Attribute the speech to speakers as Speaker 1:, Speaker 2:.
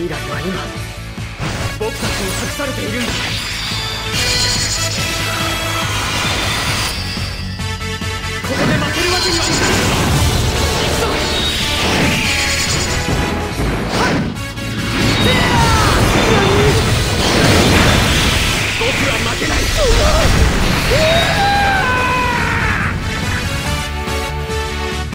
Speaker 1: 来は今僕たちに託されているんだ。